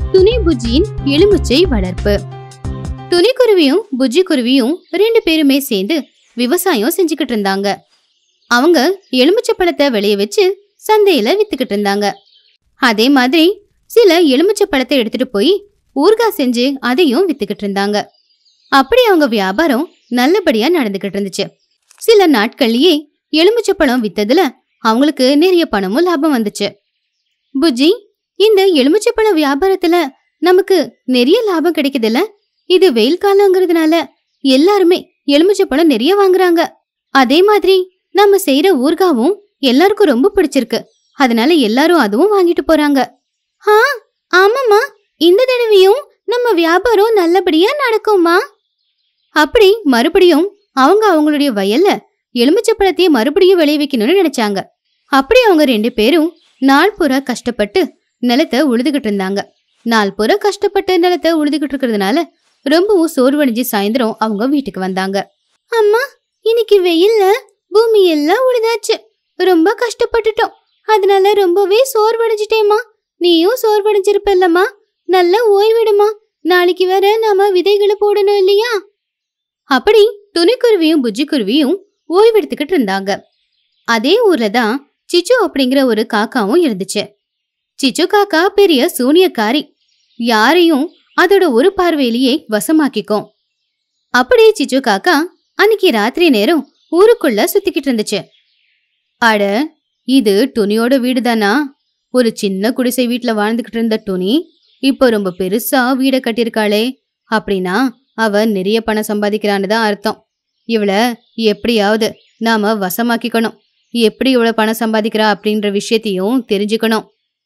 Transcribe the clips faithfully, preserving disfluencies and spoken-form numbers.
துணி புஜ்ஜியின் எலுமிச்சை வளர்ப்பு. துணிக்குருவியும் புஜ்ஜி குருவியும் ரெண்டு பேருமே சேர்ந்து விவசாயம் செஞ்சுக்கிட்டு இருந்தாங்க. அவங்க எலுமிச்சை பழத்தை வெளிய வச்சு சந்தையில வித்துக்கிட்டு இருந்தாங்க. அதே மாதிரி சில எலுமிச்சை பழத்தை எடுத்துட்டு போய் ஊறுகாய் செஞ்சு அதையும் வித்துக்கிட்டு இருந்தாங்க. அப்படி அவங்க வியாபாரம் நல்லபடியா நடந்துகிட்டு இருந்துச்சு. சில நாட்கள்லயே எலுமிச்சை பழம் வித்ததுல அவங்களுக்கு நிறைய பணமும் லாபம் வந்துச்சு. புஜ்ஜி, இந்த எலுமிச்சை பழம் வியாபாரத்துல நமக்கு நிறைய லாபம் கிடைக்குதுல்ல? இது வெயில் காலங்கிறதுனால எல்லாருமே எலுமிச்சை பழம் நிறைய வாங்குறாங்க. அதே மாதிரி நம்ம செய்யற ஊறுகாவும் எல்லாருக்கும் ரொம்ப பிடிச்சிருக்கு. அதனால எல்லாரும் அதுவும் வாங்கிட்டு போறாங்க. ஆ, ஆமாமா, இந்த தடவையும் நம்ம வியாபாரம் நல்லபடியா நடக்கும்மா. அப்படி மறுபடியும் அவங்க அவங்களுடைய வயல்ல எலுமிச்சை பழத்தையே மறுபடியும் விளைய வைக்கணும்னு நினைச்சாங்க. அப்படி அவங்க ரெண்டு பேரும் நாள் பூரா கஷ்டப்பட்டு நிலத்தை உழுதுகிட்டு இருந்தாங்க. நாள் பூரா கஷ்டப்பட்டு நிலத்தை உழுதுகிட்டு இருக்கிறதுனால ரொம்பவும் சோர்வடைஞ்சு சாயந்தரம் அவங்க வீட்டுக்கு வந்தாங்க. அம்மா, இன்னைக்கு வெயில்ல பூமி எல்லாம் உழுதாச்சு. ரொம்ப கஷ்டப்பட்டுட்டோம். அதனால ரொம்பவே சோர்வடைஞ்சிட்டேம்மா. நீயும் சோர்வடைஞ்சிருப்பல்லம்மா. நல்லா ஓய்விடுமா. நாளைக்கு வேற நாம விதைகளை போடணும் இல்லையா? அப்படி துணிக்குருவியும் புஜ்ஜி குருவியும் ஓய்வெடுத்துக்கிட்டு இருந்தாங்க. அதே ஊர்ல தான் சிச்சு அப்படிங்கிற ஒரு காக்காவும் இருந்துச்சு. சிச்சு காக்கா பெரிய சூனியக்காரி. யாரையும் அதோட ஒரு பார்வையிலேயே வசமாக்கிக்கும். அப்படி சிச்சு காக்கா அன்னைக்கு ராத்திரி நேரம் ஊருக்குள்ள சுத்திக்கிட்டு இருந்துச்சு. அட, இது துணியோட வீடுதானா? ஒரு சின்ன குடிசை வீட்டுல வாழ்ந்துகிட்டு இருந்த துணி இப்போ ரொம்ப பெருசா வீட கட்டியிருக்காளே. அப்படின்னா அவ நிறைய பணம் சம்பாதிக்கிறான்னு தான் அர்த்தம். இவள எப்படியாவது நாம வசமாக்கிக்கணும். எப்படி இவ்வளவு பணம் சம்பாதிக்கிறா அப்படின்ற விஷயத்தையும் தெரிஞ்சுக்கணும்.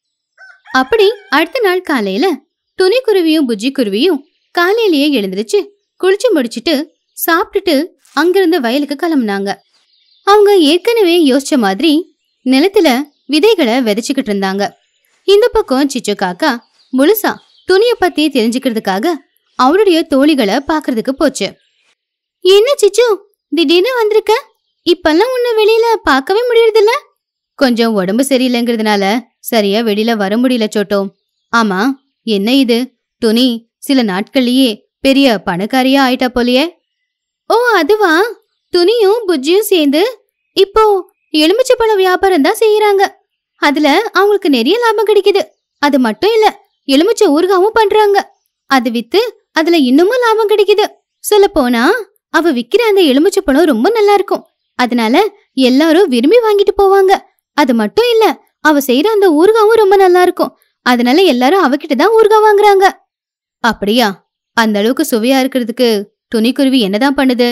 அப்படி அடுத்த நாள் காலையில துணிக்குருவியும் புஜ்ஜி குருவியும் காலையிலேயே எழுந்திருச்சு குளிச்சு முடிச்சுட்டு சாப்பிட்டுட்டு அங்கிருந்து வயலுக்கு கிளம்புனாங்க. அவங்க ஏற்கனவே யோசிச்ச மாதிரி நிலத்துல விதைகளை விதைச்சுக்கிட்டு இருந்தாங்க. இந்த பக்கம் சிச்சு காக்கா முழுசா துணிய பத்தி தெரிஞ்சுக்கிறதுக்காக அவளுடைய தோழிகளை பாக்குறதுக்கு போச்சு. என்ன சிச்சு, திடீர்னு வந்திருக்க? இப்பெல்லாம் உன்னை வெளியில பார்க்கவே முடியறதில்ல. கொஞ்சம் உடம்பு சரியில்லைங்கிறதுனால சரியா வெளியில வர முடியல சோட்டோ. ஆமா, என்ன இது? துணி சில நாட்கள்லயே பெரிய பணக்காரியா ஆயிட்டா போலியே. ஓ, அதுவா? துணியும் புஜ்ஜியும் சேர்ந்து இப்போ எலுமிச்சை பழ வியாபாரம் தான் செய்யறாங்க. அதுல அவங்களுக்கு நிறைய லாபம் கிடைக்குது. அது மட்டும் இல்ல, எலுமிச்சை ஊறுகாவும் பண்றாங்க. அது வித்து அதுல இன்னமும் லாபம் கிடைக்குது. சொல்ல போனா அவ விக்கிற அந்த எலுமிச்சை பழம் ரொம்ப நல்லா இருக்கும். அதனால எல்லாரும் விரும்பி வாங்கிட்டு போவாங்க. அது மட்டும் இல்ல, அவ செய்யற அந்த ஊறுகாவும் ரொம்ப நல்லா இருக்கும். அதனால எல்லாரும் அவகிட்டதான் ஊறுகாய் வாங்குறாங்க. அப்படியா? அந்த அளவுக்கு சுவையா இருக்கிறதுக்கு துணிக்குருவி என்னதான் பண்ணுது?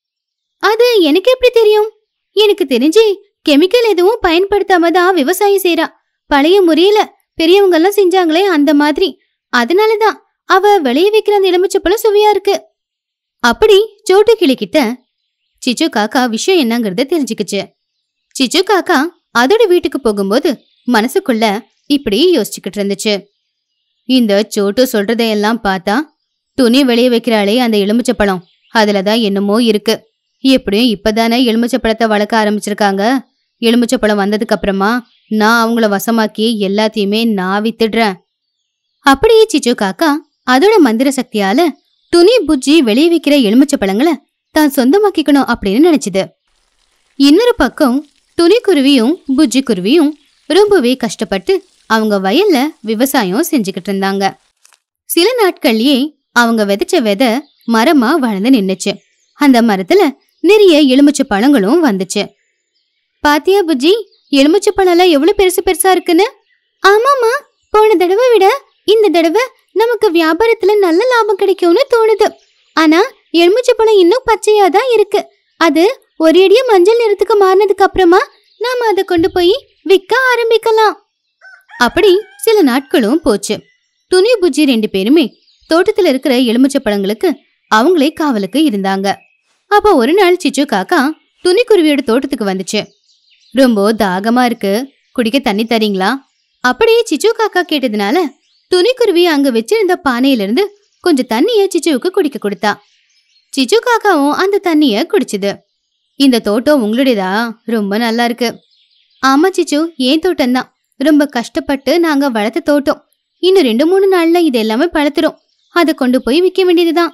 அது எனக்கு எப்படி தெரியும்? எனக்கு தெரிஞ்சு கெமிக்கல் எதுவும் பயன்படுத்தாம தான் விவசாயம் செய்யறா. பழைய முறையில பெரியவங்க எல்லாம் செஞ்சாங்களே அந்த மாதிரி. அதனாலதான் அவ விளைய வைக்கிற அந்த எலுமிச்சப்பழம் சுவையா இருக்கு. அப்படி சோட்டு கிளிக்கிட்ட சிச்சு காக்கா விஷயம் என்னங்கறத தெரிஞ்சுக்குச்சு. சிச்சு காக்கா அதோட வீட்டுக்கு போகும்போது மனசுக்குள்ள இப்படி யோசிச்சுக்கிட்டு இருந்துச்சு. இந்த சோட்டு சொல்றதையெல்லாம் பார்த்தா துணி வெளிய வைக்கிறாளே அந்த எலுமிச்சப்பழம், அதுலதான் என்னமோ இருக்கு. எப்படியும் இப்பதானே எலுமிச்சப்பழத்தை வளர்க்க ஆரம்பிச்சிருக்காங்க. எலுமிச்சப்பழம் வந்ததுக்கு அப்புறமா நான் அவங்கள வசமாக்கி எல்லாத்தையுமே நான் வித்துடுறேன். அப்படியே சிச்சு காக்கா அதோட மந்திர சக்தியால துணி புஜ்ஜி வெளிய வைக்கிற எலுமிச்சை பழங்களை தான் சொந்தமாக்கிக்கணும் அப்படின்னு நினைச்சுது. இன்னொரு பக்கம் துணி குருவியும் புஜ்ஜி குருவியும் ரொம்பவே கஷ்டப்பட்டு அவங்க வயல்ல விவசாயம் செஞ்சுக்கிட்டு இருந்தாங்க. சில நாட்கள்லயே அவங்க விதைச்ச விதை மரமா வளர்ந்து நின்னுச்சு. அந்த மரத்துல நிறைய எலுமிச்சை பழங்களும் வந்துச்சு. பாத்தியா புஜ்ஜி, எலுமிச்சை பழம் எவ்வளவு பெருசு பெருசா இருக்குன்னு? ஆமாமா, போன தடவை விட இந்த தடவை நமக்கு வியாபாரத்துல நல்ல லாபம் கிடைக்கும்னு தோணுது. ஆனா எலுமிச்சை பழம் இன்னும் பச்சையா தான் இருக்கு. அது ஒரு அடியா மஞ்சள் நிறத்துக்கு மாறினதுக்கு அப்புறமா நாம அதை கொண்டு போய் விற்க ஆரம்பிக்கலாம். அப்படி சில நாட்களும் போச்சு. துணி புஜ்ஜி ரெண்டு பேருமே தோட்டத்துல இருக்கிற எலுமிச்சை பழங்களுக்கு அவங்களே காவலுக்கு இருந்தாங்க. அப்போ ஒரு நாள் சிச்சு காக்கா துணிக்குருவியோட தோட்டத்துக்கு வந்துச்சு. ரொம்ப தாகமா இருக்கு, குடிக்க தண்ணி தரீங்களா? அப்படியே சிச்சு காக்கா கேட்டதுனால துணிக்குருவி அங்க வச்சிருந்த பானையிலிருந்து கொஞ்சம் தண்ணிய சிச்சுவுக்கு குடிக்க கொடுத்தா. சிச்சு காக்காவும் அந்த தண்ணிய குடிச்சுது. இந்த தோட்டம் உங்களுடையதா? ரொம்ப நல்லா இருக்கு. ஆமா சிச்சு, ஏன் தோட்டம் தான். ரொம்ப கஷ்டப்பட்டு நாங்க வளர்த்த தோட்டம். இன்னும் ரெண்டு மூணு நாள்ல இது எல்லாமே பழுத்துரும். அதை கொண்டு போய் விற்க வேண்டியதுதான்.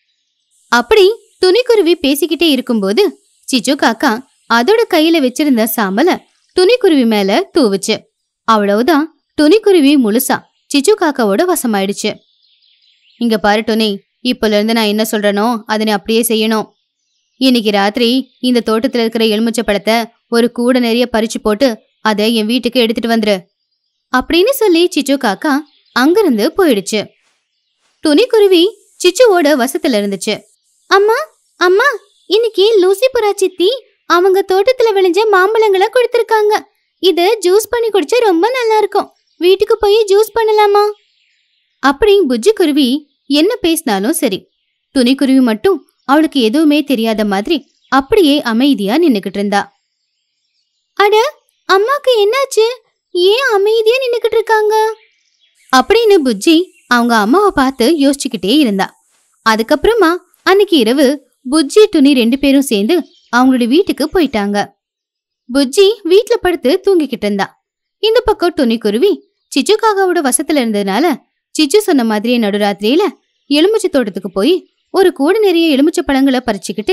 அப்படி துணிக்குருவி பேசிக்கிட்டே இருக்கும்போது சிச்சு காக்கா அதோட கையில வச்சிருந்த சாம்பல துணிக்குருவி மேல தூவுச்சு. அவ்வளவுதான், துணிக்குருவி முழுசா சிச்சு காக்காவோட வசமாயிடுச்சு. இங்க பாரு துணி, இப்பல இருந்து நான் என்ன சொல்றேனோ அதனை அப்படியே செய்யணும். இன்னைக்கு ராத்திரி இந்த தோட்டத்துல இருக்கிற எலுமிச்சை பழத்தை ஒரு கூட நிறைய பறிச்சு போட்டு அதை என் வீட்டுக்கு எடுத்துட்டு வந்துரு அப்படின்னு சொல்லி சிச்சு காக்கா அங்கிருந்து போயிடுச்சு. துணிக்குருவி சிச்சுவோட வசத்துல இருந்துச்சு. அம்மா அம்மா, இன்னைக்கு லூசி புறா சித்தி அவங்க தோட்டத்துல விளைஞ்ச மாம்பழங்களை கொடுத்திருக்காங்க. இத ஜூஸ் பண்ணி குடிச்சா ரொம்ப நல்லா இருக்கும். வீட்டுக்கு போய் ஜூஸ் பண்ணலாமா? அப்படி புஜ்ஜி குருவி என்ன பேசினாலும் சரி, துணிக்குருவி மட்டும் அவளுக்கு எதுவுமே தெரியாத மாதிரி அப்படியே அமைதியா நின்னுக்கிட்டு இருந்தா. அட, அம்மாக்கு என்னாச்சு? ஏன் அமைதியா நின்னுக்கிட்டு இருக்காங்க அப்படின்னு புஜ்ஜி அவங்க அம்மாவை பார்த்து யோசிச்சுக்கிட்டே இருந்தா. அதுக்கப்புறமா அன்னைக்கு இரவு புஜ்ஜி துணி ரெண்டு பேரும் சேர்ந்து அவங்களோட வீட்டுக்கு போயிட்டாங்க. புஜ்ஜி வீட்டுல படுத்து தூங்கிக்கிட்டு இருந்தா. இந்த பக்கம் துணிக்குருவி சிச்சு காக்காவோட வசத்துல இருந்ததுனால சிச்சு சொன்ன மாதிரியே நடுராத்திரியில எலுமிச்சை தோட்டத்துக்கு போய் ஒரு கூட நிறைய எலுமிச்சை பழங்களை பறிச்சுக்கிட்டு,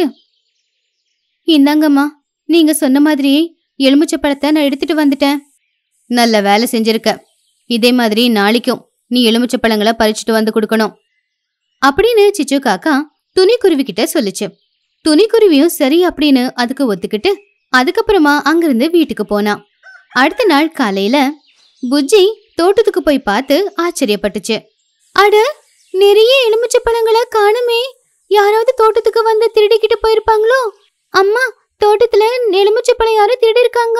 இந்தாங்கம்மா, நீங்க சொன்ன மாதிரியே எலுமிச்சை பழத்தை நான் எடுத்துட்டு வந்துட்டேன். நல்ல வேலை செஞ்சிருக்க. இதே மாதிரி நாளைக்கும் நீ எலுமிச்சை பழங்களை பறிச்சுட்டு வந்து கொடுக்கணும் அப்படின்னு சிச்சு காக்கா துணிக்குருவி கிட்ட சொல்லிச்சு. துணிக்குருவியும் சரி அப்படின்னு அதுக்கு ஒத்துக்கிட்டு அதுக்கப்புறமா அங்கிருந்து வீட்டுக்கு போனா. அடுத்த நாள் காலையில புஜ்ஜி தோட்டத்துக்கு போய் பார்த்து ஆச்சரியப்பட்டுச்சு. அட, நிறைய எலுமிச்சை பழங்களை காணுமே. யாராவது தோட்டத்துக்கு வந்து திருடிக்கிட்டு போயிருப்பாங்களோ? அம்மா, தோட்டத்துல எலுமிச்சை பழம் யாரும் திருடி இருக்காங்க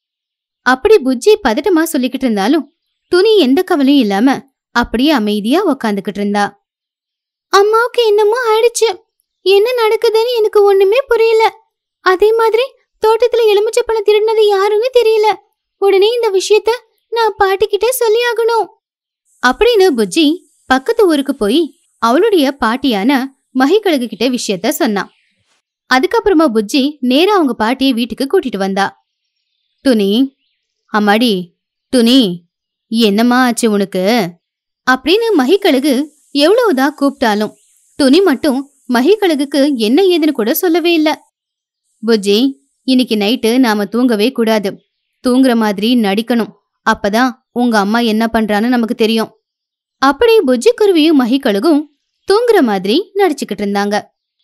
அப்படி புஜ்ஜி பதட்டமா சொல்லிக்கிட்டு இருந்தாலும் துணி எந்த கவலையும் இல்லாம அப்படியே அமைதியா உக்காந்துக்கிட்டு இருந்தா. அம்மாவுக்கு என்னமோ ஆயிடுச்சு. என்ன நடக்குதுன்னு எனக்கு ஒண்ணுமே புரியல. அதே மாதிரி தோட்டத்துல எலுமிச்சை பழம் திருடினது யாருன்னு தெரியல. உடனே இந்த விஷயத்த நான் பாட்டிக்கிட்ட சொல்லி ஆகணும் அப்படின்னு புஜ்ஜி பக்கத்து ஊருக்கு போய் அவளுடைய பாட்டியான மகிக்கழுகு கிட்ட விஷயத்த சொன்னான். அதுக்கப்புறமா புஜ்ஜி நேரா அவங்க பாட்டியை வீட்டுக்கு கூட்டிட்டு வந்தா. துணி, அம்மாடி துணி, என்னம்மா ஆச்சு உனக்கு அப்படின்னு மகிக்கழுகு எவ்வளவுதான் கூப்பிட்டாலும் துணி மட்டும் மகிக்கழுகுக்கு என்ன ஏதுன்னு கூட சொல்லவே இல்ல. புஜ்ஜி, இன்னைக்கு நைட்டு நாம தூங்கவே கூடாது. தூங்குற மாதிரி நடிக்கணும். அப்பதான் உங்க அம்மா என்ன பண்றான்னு நமக்கு தெரியும். அப்படி புஜ்ஜி குருவியும் மகிக்கழுகும் தூங்குற மாதிரி நடிச்சுக்கிட்டு இருந்தாங்க.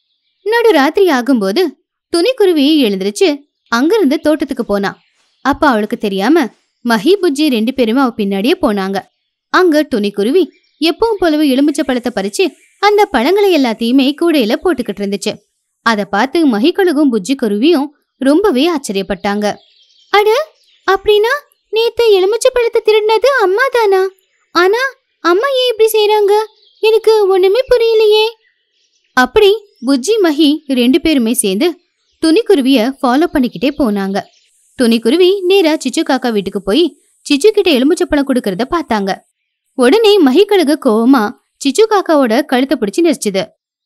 நடு ராத்திரி ஆகும்போது துணிக்குருவி எழுந்திருச்சு அங்கிருந்து தோட்டத்துக்கு போனா. அப்ப அவளுக்கு தெரியாம மஹி புஜ்ஜி ரெண்டு பேருமே அவ பின்னாடியே போனாங்க. அங்க துணிக்குருவி எப்பவும் போலவே எலுமிச்சை பழத்தை பறிச்சு அந்த பழங்களை எல்லாத்தையுமே கூடையில போட்டுக்கிட்டு இருந்துச்சு. அத பார்த்து மகிக்கழுகும் புஜ்ஜி குருவியும் ரொம்பவே ஆச்சரியப்பட்டாங்க. அட, அப்படின்னா நேத்து எலுமிச்சை பழத்தை திருடினது அம்மா தானா? ஆனா அம்மா ஏன் இப்படி செய்யறாங்க? எனக்கு ஒண்ணுமே புரியலையே. அப்படி புஜ்ஜி மஹி ரெண்டு பேருமே சேர்ந்து துணிக்குருவிய ஃபாலோ பண்ணிக்கிட்டே போனாங்க. துணிக்குருவி நேரா சிச்சு காக்கா வீட்டுக்கு போய் சிச்சு கிட்ட எலுமிச்சை பழம் கொடுக்கறத பார்த்தாங்க. உடனே மகிக்கழுகு கோவமா சிச்சு காக்காவோட கழுத்தை பிடிச்சு நெரிச்சுது.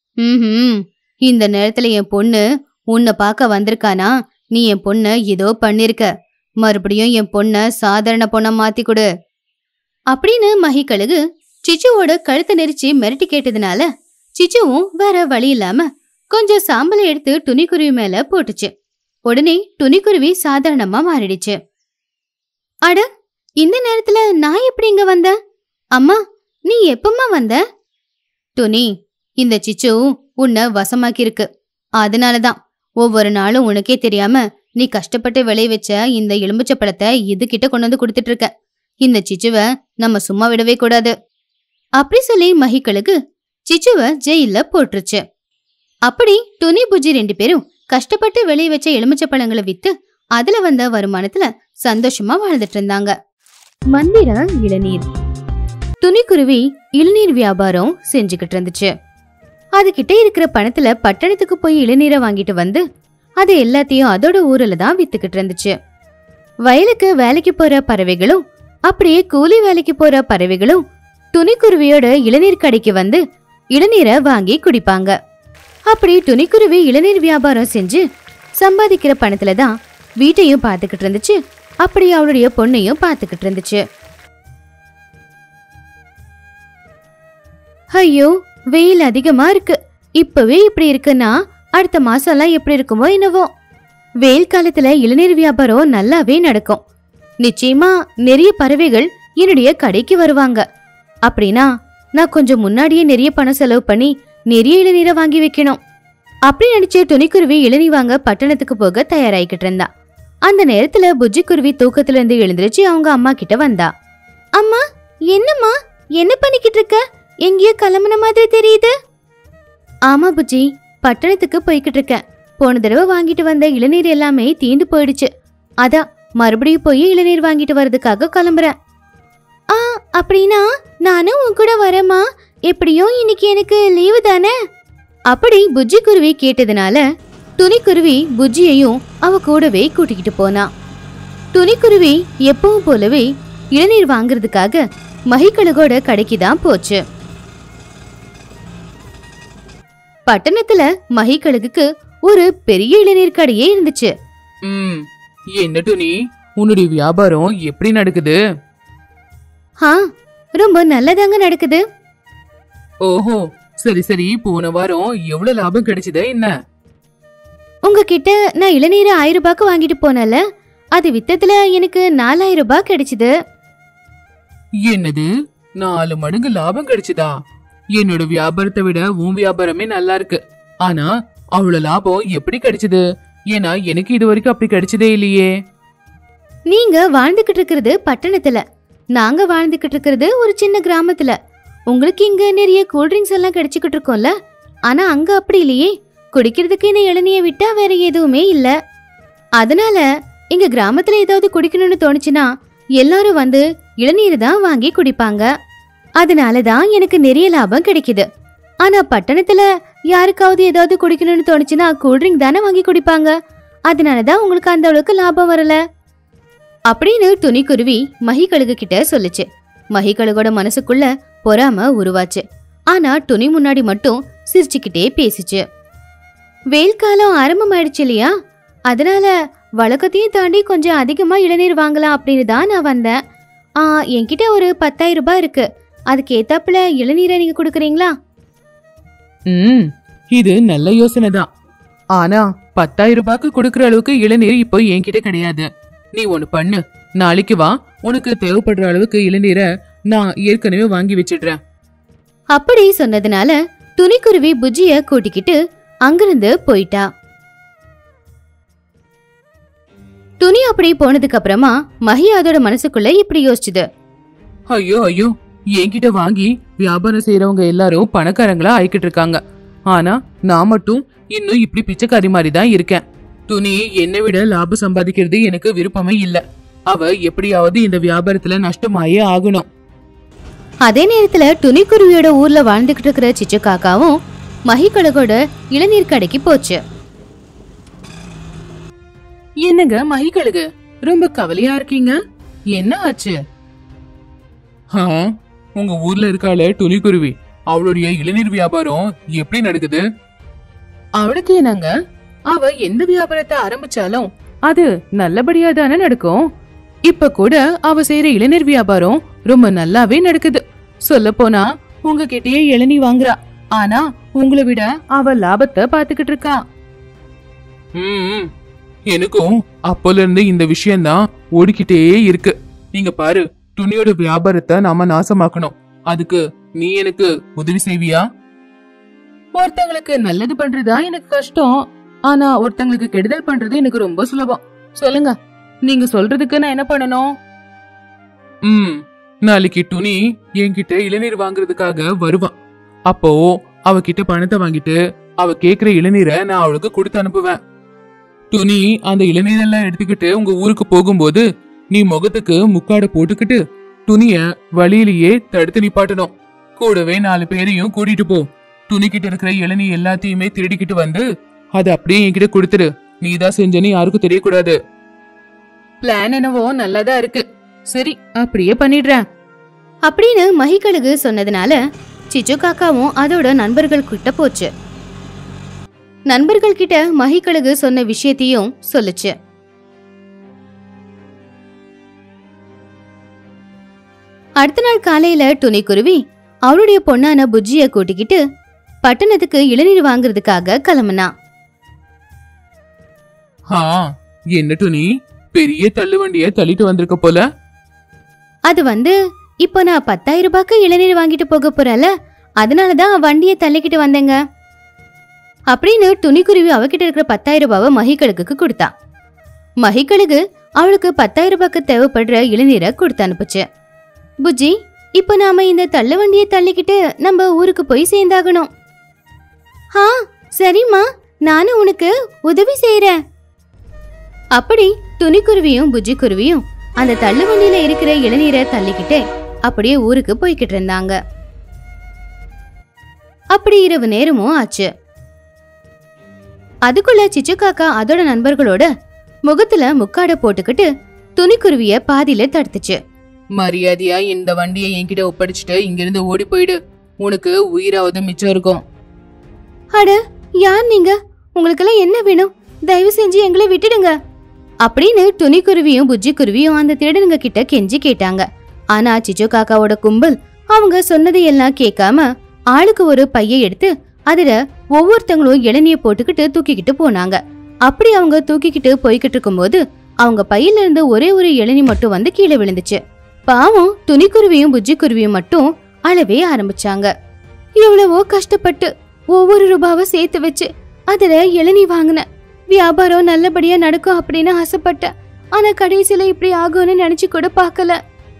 ம் இந்த நேரத்துல என் பொண்ணு உன்னை பார்க்க வந்திருக்கானா? நீ என் பொண்ண ஏதோ பண்ணிருக்க. மறுபடியும் என் பொண்ண சாதாரண பொண்ண மாத்தி கொடு அப்படின்னு மகிக்கழுகு சிச்சுவோட கழுத்தை நெரிச்சு மிரட்டி கேட்டதுனால சிச்சுவும் வேற வழி இல்லாம கொஞ்சம் சாம்பலை எடுத்து துணிக்குருவி மேல போட்டுச்சு. உடனே துணிக்குருவி சாதாரணமா மாறிடுச்சு. அட, இந்த நேரத்துல நான் எப்படி இங்க வந்த? அம்மா, நீ எப்பமா வந்த? துணி, இந்த சிச்சு உன்னை வசமாக்கிருக்கு. அதனாலதான் ஒவ்வொரு நாளும் உனக்கே தெரியாம நீ கஷ்டப்பட்டு விளைய வச்ச இந்த எலுமிச்சை பழத்தை இது கிட்ட கொண்டு வந்து கொடுத்துட்டு இருக்க. இந்த சிச்சுவை நம்ம சும்மா விடவே கூடாது அப்படி சொல்லி மகிக்கழுகு சிச்சுவை ஜெயில போட்டுருச்சு. அப்படி துணி புஜ்ஜி ரெண்டு பேரும் கஷ்டப்பட்டு விளைய வச்ச எலுமிச்சை பழங்களை வித்து அதுல வந்த வருமானத்துல சந்தோஷமா வாழ்ந்துட்டு இருந்தாங்க. மந்திர இளநீர். துணிக்குருவி இளநீர் வியாபாரம் செஞ்சுக்கிட்டு இருந்துச்சு. அதுகிட்ட இருக்கிற பணத்துல பட்டணத்துக்கு போய் இளநீரை வாங்கிட்டு வந்து அது எல்லாத்தையும் அதோட ஊர்ல தான் வித்துக்கிட்டு இருந்துச்சு. வயலுக்கு வேலைக்கு போற பறவைகளும் அப்படியே கூலி வேலைக்கு போற பறவைகளும் துணிக்குருவியோட இளநீர் கடைக்கு வந்து இளநீரை வாங்கி குடிப்பாங்க. அப்படி துணிக்குருவி இளநீர் வியாபாரம் செஞ்சு சம்பாதிக்கிற பணத்துலதான் வீட்டையும் பாத்துக்கிட்டு இருந்துச்சு. அப்படி அவளுடைய பொண்ணையும் பாத்துக்கிட்டு இருந்துச்சு. ஐயோ, வெயில் அதிகமா இருக்கு. இப்பவே இப்படி இருக்குன்னா அடுத்த மாசம் எல்லாம் எப்படி இருக்குமோ என்னவோ. வெயில் காலத்துல இளநீர் வியாபாரம் நல்லாவே நடக்கும். நிச்சயமா நிறைய பறவைகள் என்னுடைய கடைக்கு வருவாங்க. அப்படின்னா நான் கொஞ்சம் முன்னாடியே நிறைய பணம் செலவு பண்ணி நிறைய இளநீரை வாங்கி வைக்கணும். அப்படி நினைச்சு துணிக்குருவி இளநீ வாங்க பட்டணத்துக்கு போக தயாராகிக்கிட்டு இருந்தா. அந்த நேரத்துல புஜ்ஜி குருவி தூக்கத்துல இருந்து எழுந்திருச்சு அவங்க அம்மா கிட்ட வந்தா. அம்மா, என்னம்மா, என்ன பண்ணிக்கிட்டு இருக்க? எங்கேயோ கிளம்புன மாதிரி தெரியுது. ஆமா புஜ்ஜி, பட்டணத்துக்கு போய்கிட்டு இருக்கேன். போன தடவை வாங்கிட்டு வந்த இளநீர் எல்லாமே தீந்து போயிடுச்சு. அதான் மறுபடியும் போய் இளநீர் வாங்கிட்டு வர்றதுக்காக கிளம்புறேன். ஆ, அப்படின்னா நானும் உன் கூட வரேம்மா. எப்படியும் இன்னைக்கு எனக்கு லீவு தானே? அப்படி புஜ்ஜி குருவி கேட்டதுனால துணிக்குருவி புஜ்ஜியையும் அவ கூடவே கூட்டிக்கிட்டு போனா. துணிக்குருவி எப்பவும் போலவே இளநீர் வாங்குறதுக்காக மகிக்கழுகோட கடைக்கு தான் போச்சு. பட்டணத்துல மகிக்கழுகுக்கு ஒரு பெரிய இளநீர் கடையே இருந்துச்சு. ம், என்ன துணி, உன்னுடைய வியாபாரம் எப்படி நடக்குது? ஆ, ரொம்ப நல்லதாங்க நடக்குது. ஓஹோ, சரி சரி. போன வாரம் எவ்வளவு லாபம் கிடைச்சதா என்ன? உங்ககிட்ட நான் இளநீரை ஆயிரம் ரூபாய்க்கு வாங்கிட்டு போனல, அது வித்தத்துல எனக்கு நாலாயிரம் ரூபாய் கிடைச்சது. என்னது, நாலு மடங்கு லாபம் கிடைச்சதா? என்னோட வியாபாரத்தை விட உன் வியாபாரமே நல்லா இருக்கு. ஆனா அவ்வளவு லாபம் எப்படி கிடைச்சது? ஏன்னா எனக்கு இது வரைக்கும் அப்படி கிடைச்சதே இல்லையே. நீங்க வாழ்ந்துகிட்டு இருக்கிறது பட்டணத்துல, நாங்க வாழ்ந்துகிட்டு இருக்கிறது ஒரு சின்ன கிராமத்துல. உங்களுக்கு இங்க நிறைய கூல்ட்ரிங்க்ஸ் எல்லாம் கிடைச்சிக்கிட்டு இருக்கோம்ல, ஆனா அங்க அப்படி இல்லையே. குடிக்கிறதுக்கு இந்த இளநிய விட்டா வேற எதுவுமே இல்ல. அதனால எங்க கிராமத்துல ஏதாவது குடிக்கணும்னு தோணுச்சுன்னா எல்லாரும் வந்து இளநீர் தான் வாங்கி குடிப்பாங்க. அதனாலதான் எனக்கு நிறைய லாபம் கிடைக்குது. ஆனா பட்டணத்துல யாருக்காவது ஏதாவது குடிக்கணும்னு தோணுச்சுன்னா கூல்ட்ரிங்க் தானே வாங்கி குடிப்பாங்க. அதனாலதான் உங்களுக்கு அந்த அளவுக்கு லாபம் வரல அப்படின்னு துணிக்குருவி மகிக்கழுகு கிட்ட சொல்லுச்சு. மகிக்கழுகோட மனசுக்குள்ள பொறாம உருவாச்சு. ஆனா துணி முன்னாடி மட்டும் சிரிச்சுக்கிட்டே பேசிச்சு. வெயில் காலம் ஆரம்பமாயிடுச்சு இல்லையா, அதனால வழக்கத்தையும் தாண்டி கொஞ்சம் அதிகமா இளநீர் வாங்கலாம் அப்படின்னு தான் நான் வந்தேன். ஆ, என்கிட்ட ஒரு பத்தாயிரம் ரூபாய் இருக்கு. அதுக்கு ஏத்தாப்புல இளநீரை நீங்க கொடுக்குறீங்களா? ம், இது நல்ல யோசனை தான். ஆனா பத்தாயிரம் ரூபாய்க்கு கொடுக்கற அளவுக்கு இளநீர் இப்போ என்கிட்ட கிடையாது. நீ ஒண்ணு பண்ணு, நாளைக்கு வா, உனக்கு தேவைப்படுற அளவுக்கு இளநீரை நான் ஏற்கனவே வாங்கி வச்சிடுறேன். அப்படி சொன்னதுனால துணிக்குருவி புஜ்ஜிய கூட்டிக்கிட்டு அங்கிருந்து போயிட்டா. துணி அப்படி போனதுக்கு அப்புறமா மஹி அதோட மனசுக்குள்ள இப்படி யோசிச்சுது. ஐயோ ஐயோ, என்கிட்ட வாங்கி வியாபாரம் செய்யறவங்க எல்லாரும் பணக்காரங்களா ஆயிக்கிட்டு இருக்காங்க. ஆனா நான் மட்டும் இன்னும் இப்படி பிச்சைக்காரி மாதிரி தான் இருக்கேன். துணி என்னை விட லாபம் சம்பாதிக்கிறது எனக்கு விருப்பமே இல்ல. அவ எப்படியாவது இந்த வியாபாரத்துல நஷ்டமாயே ஆகணும். அதே நேரத்துல துணிக்குருவியோட ஊர்ல வாழ்ந்துகிட்டு இருக்கிற சிச்சு காக்காவும் மகிக்கழுகோட இளநீர் கடைக்கு போச்சு. என்னங்க மகிக்கழுகு, ரொம்ப கவலையா இருக்கீங்க, என்ன ஆச்சு? உங்க ஊர்ல இருக்காள துணிக்குருவி, அவளுடைய இளநீர் வியாபாரம் எப்படி நடக்குது? அவளுக்கு என்னங்க, அவ எந்த வியாபாரத்தை ஆரம்பிச்சாலும் அது நல்லபடியா தானே நடக்கும். இப்ப கூட அவ செய்யற இளநீர் வியாபாரம் ரொம்ப நல்லாவே நடக்குது. சொல்ல போனா உங்ககிட்டயே இளநீ வாங்குறா. ஆனா உங்களை விட அவ லாபத்தை பாத்துக்கிட்டு இருக்கா. ம், எனக்கும் அப்போல இருந்து இந்த விஷயம் தான் ஓடிக்கிட்டே இருக்கு. நீங்க பாரு, துணியோட வியாபாரத்தை நாம நாசமாக்கணும். அதுக்கு நீ எனக்கு உதவி செய்வியா? ஒருத்தங்களுக்கு நல்லது பண்றதா எனக்கு கஷ்டம், ஆனா ஒருத்தங்களுக்கு கெடுதல் பண்றது எனக்கு ரொம்ப சுலபம். சொல்லுங்க, நீங்க சொல்றதுக்கு நான் என்ன பண்ணணும்? ம், நாளைக்கு துணி என்கிட்ட இளநீர் வாங்குறதுக்காக வருவான். அப்போ அவகிட்ட பணத்தை வாங்கிட்டு அவ கேக்குற இளநீரை நான் அவளுக்கு கொடுத்து அனுப்புவேன். துணி அந்த இளநீரெல்லாம் எடுத்துக்கிட்டு உங்க ஊருக்கு போகும்போது நீ முகத்துக்கு முக்காட போட்டுக்கிட்டு துணிய வழியிலேயே தடுத்து நிப்பாட்டணும். கூடவே நாலு பேரையும் கூட்டிட்டு போ. துணிக்கிட்ட இருக்கிற இளநீ எல்லாத்தையுமே திருடிக்கிட்டு வந்து அதை அப்படியே என்கிட்ட கொடுத்துரு. நீதான் செஞ்சன்னு யாருக்கும் தெரியக்கூடாது. பிளான் என்னவோ நல்லதா இருக்கு. சரி, அப்படியே பண்ணிடுறேன் அப்படின்னு மகிக்கழுகு சொன்னதுனால சிச்சு காக்காவும் அதோட நண்பர்கள் கிட்ட போச்சு. நண்பர்கள் கிட்ட மகிக்கழுகு சொன்ன விஷயத்தையும் சொல்லுச்சு. அடுத்த நாள் காலையில துணிக்குருவி அவளுடைய பொண்ணான புஜ்ஜிய கூட்டிக்கிட்டு பட்டணத்துக்கு இளநீர் வாங்குறதுக்காக கிளம்புனா. ஆ, என்ன துணி பெரிய தள்ளு வண்டிய தள்ளிட்டு வந்திருக்க போல. அது வந்து இப்போ நான் பத்தாயிரம் ரூபாய்க்கு இளநீர் வாங்கிட்டு போக போறல, அதனாலதான் வண்டியை தள்ளிக்கிட்டு வந்தேங்க அப்படின்னு துணிக்குருவி அவகிட்ட இருக்கிற பத்தாயிரம் ரூபாவை மகிக்கழுகுக்கு கொடுத்தா. மகிக்கழுகு அவளுக்கு பத்தாயிரம் ரூபாய்க்கு தேவைப்படுற இளநீரை கொடுத்து அனுப்புச்சு. புஜ்ஜி, இப்போ நாம இந்த தள்ளு வண்டியை தள்ளிக்கிட்டு நம்ம ஊருக்கு போய் சேர்ந்தாகணும். ஆ சரிம்மா, நானும் உனக்கு உதவி செய்யறேன். அப்படி துணிக்குருவியும் புஜ்ஜி குருவியும் அந்த தள்ளு வண்டியில இருக்கிற இளநீரை தள்ளிக்கிட்டே அப்படியே ஊருக்கு போய்கிட்டு இருந்தாங்க. அப்படி இரவு நேரமும் ஆச்சு. அதுக்குள்ள சிச்சு காக்கா அதோட நண்பர்களோட முகத்துல முக்காட போட்டுக்கிட்டு துணிக்குருவிய பாதியில தடுத்துச்சு. மரியாதையா இந்த வண்டியை என்கிட்ட ஒப்படைச்சிட்டு இங்கிருந்து ஓடி போயிடு, உனக்கு உயிராவது மிச்சம் இருக்கும். அட, யார் நீங்க? உங்களுக்கெல்லாம் என்ன வேணும்? தயவு செஞ்சு எங்களை விட்டுடுங்க அப்படின்னு துணிக்குருவியும் புஜ்ஜி குருவியும் அந்த திருடனுங்க கிட்ட கெஞ்சி கேட்டாங்க. ஆனா சிச்சு காக்காவோட கும்பல் அவங்க சொன்னதையெல்லாம் கேட்காம ஆளுக்கு ஒரு பைய எடுத்து அதுல ஒவ்வொருத்தங்களும் இளநிய போட்டுக்கிட்டு தூக்கிக்கிட்டு போனாங்க. அப்படி அவங்க தூக்கிக்கிட்டு போய்கிட்டு இருக்கும்போது அவங்க பையில இருந்து ஒரே ஒரு இளநி மட்டும் வந்து கீழே விழுந்துச்சு. பாவம் துணிக்குருவியும் புஜ்ஜி குருவியும் மட்டும் அழவே ஆரம்பிச்சாங்க. எவ்வளவோ கஷ்டப்பட்டு ஒவ்வொரு ரூபாவை சேர்த்து வச்சு அதுல இளநி வாங்கின, வியாபாரம் நல்லபடியா நடக்கும் அப்படின்னு ஆசைப்பட்டேன். ஆனா கடைசியில இப்படி ஆகும்னு நினைச்சு கூட பாக்கல.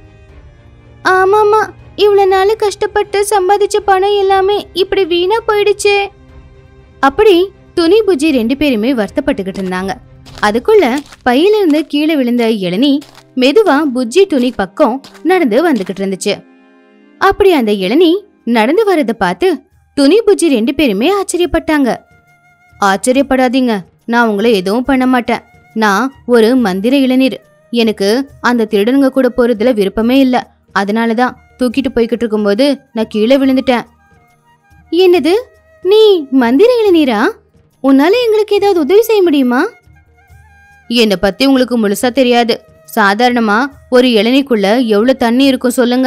ஆமாமா, இவ்வளவு நாள் கஷ்டப்பட்டு சம்பாதிச்ச பணம் எல்லாமே இப்படி வீணா போயிடுச்சே. அப்படி துணி புஜ்ஜி ரெண்டு பேருமே வருத்தப்பட்டுக்கிட்டு இருந்தாங்க. அதுக்குள்ள பையில இருந்து கீழே விழுந்த இளநி மெதுவா புஜ்ஜி துணி பக்கம் நடந்து வந்துகிட்டு இருந்துச்சு. அப்படி அந்த இளநி நடந்து வரத பார்த்து துணி புஜ்ஜி ரெண்டு பேருமே ஆச்சரியப்பட்டாங்க. ஆச்சரியப்படாதீங்க, நான் உங்களை எதுவும் பண்ண மாட்டேன். நான் ஒரு மந்திர இளநீர். எனக்கு அந்த திருடனுங்க கூட போறதுல விருப்பமே இல்ல. அதனாலதான் தூக்கிட்டு போய்கிட்டு இருக்கும்போது நான் கீழே விழுந்துட்டேன். என்னது, நீ மந்திர இளநீரா? உன்னால எங்களுக்கு ஏதாவது உதவி செய்ய முடியுமா? என்னை பத்தி உங்களுக்கு முழுசா தெரியாது. சாதாரணமா ஒரு இளநீக்குள்ள எவ்வளவு தண்ணி இருக்கும் சொல்லுங்க.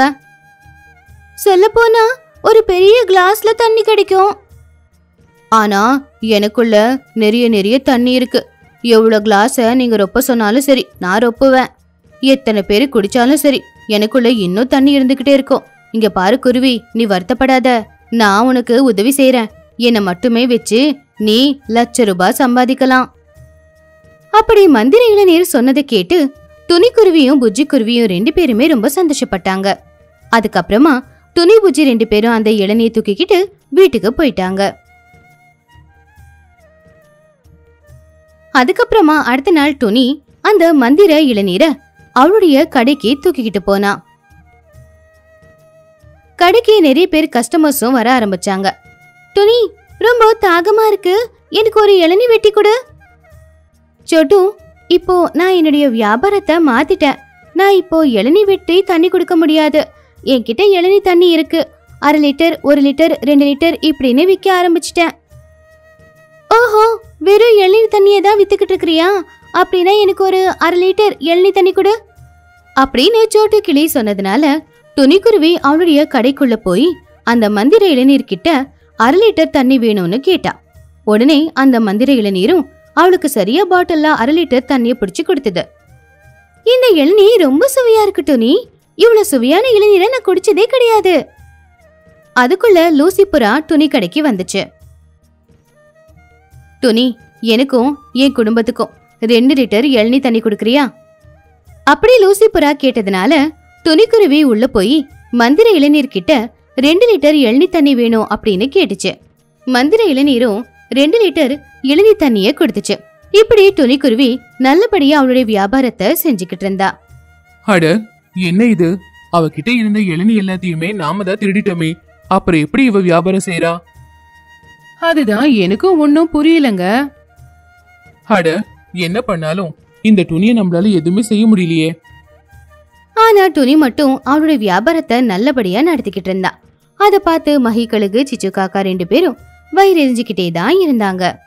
சொல்ல போனா ஒரு பெரிய கிளாஸ்ல தண்ணி கிடைக்கும். ஆனா எனக்குள்ள நிறைய நிறைய தண்ணி இருக்கு. எவ்வளவு கிளாஸ நீங்க ரொப்ப சொன்னாலும் சரி, நான் ரொப்புவேன். எத்தனை பேரு குடிச்சாலும் சரி, எனக்குள்ள இன்னும் தண்ணி இருந்துகிட்டே இருக்கும். இங்க பாரு குருவி, நீ வருத்தப்படாத. நான் உனக்கு உதவி செய்யறேன். என்னை மட்டுமே வச்சு நீ லட்ச ரூபாய் சம்பாதிக்கலாம். அப்படி மந்திர இளநீர் சொன்னதை கேட்டு துணிக்குருவியும் புஜ்ஜி குருவியும் ரெண்டு பேருமே ரொம்ப சந்தோஷப்பட்டாங்க. அதுக்கப்புறமா துணி புஜ்ஜி ரெண்டு பேரும் அந்த இளநீரை தூக்கிக்கிட்டு வீட்டுக்கு போயிட்டாங்க. அதுக்கப்புறமா அடுத்த நாள் துணி அந்த மந்திர இளநீரை அவளுடைய கடைக்கு தூக்கிக்கிட்டு போனா. கடைக்கு நிறைய பேர் கஸ்டமர்ஸும் வர ஆரம்பிச்சாங்க. துணி, ரொம்ப தாகமா இருக்கு, எனக்கு ஒரு இளநீ வெட்டி கொடு. சொட்டு, இப்போ நான் என்னுடைய வியாபாரத்தை மாத்திட்டேன். நான் இப்போ இளநீ வெட்டி தண்ணி கொடுக்க முடியாது. என்கிட்ட இளநீ தண்ணி இருக்கு. அரை லிட்டர், ஒரு லிட்டர், ரெண்டு லிட்டர் இப்படின்னு விற்க ஆரம்பிச்சிட்டேன். ஓஹோ, வெறும் இளநீ தண்ணியை தான் வித்துக்கிட்டு இருக்கிறியா? அப்படின்னா எனக்கு ஒரு அரை லிட்டர் இளநீ தண்ணி கொடு அப்படின்னு சோட்டு கிளி சொன்னதுனால துணிக்குருவி அவளுடைய கடைக்குள்ள போய் அந்த மந்திர இளநீர் கிட்ட அரை லிட்டர் தண்ணி வேணும்னு கேட்டா. உடனே அந்த மந்திர இளநீரும் அவளுக்கு சரியா பாட்டில்ல அரை லிட்டர் தண்ணியை பிடிச்சு கொடுத்தது. இந்த இளநீர் ரொம்ப சுவையா இருக்கு துணி. இவ்வளவு சுவையான இளநீரை நான் குடிச்சதே கிடையாது. அதுக்குள்ள லூசி புறா துணி கடைக்கு வந்துச்சு. துணி, எனக்கும் என் குடும்பத்துக்கும் ரெண்டு லிட்டர் இளநீ தண்ணி கொடுக்கறியா? அப்படி லூசி புறா கேட்டதுனால துணிக்குருவி உள்ள போய் மந்திர இளநீர் கிட்ட ரெண்டு லிட்டர் இளநீ தண்ணி வேணும் அப்படின்னு கேட்டுச்சு. மந்திர இளநீரும் ரெண்டு லிட்டர் இளநீ தண்ணிய கொடுத்துச்சு. இப்படி துணிக்குருவி நல்லபடியா அவளுடைய வியாபாரத்தை செஞ்சுக்கிட்டு இருந்தா. அட, என்ன இது? அவகிட்ட இருந்த இளநீ எல்லாத்தையுமே நாம தான் திருடிட்டோமே. அப்புறம் எப்படி இவ வியாபாரம் செய்யறா? அதுதான் எனக்கும் ஒன்னும் புரியலங்க. அட, என்ன பண்ணாலும் இந்த துணியை நம்மளால எதுவுமே செய்ய முடியலையே. ஆனா துணி மட்டும் அவளுடைய வியாபாரத்தை நல்லபடியா நடத்திக்கிட்டு இருந்தா. அத பார்த்து மகிக்கழுகு சிச்சு காக்கா ரெண்டு பேரும் வயிறு எரிஞ்சுக்கிட்டே தான் இருந்தாங்க.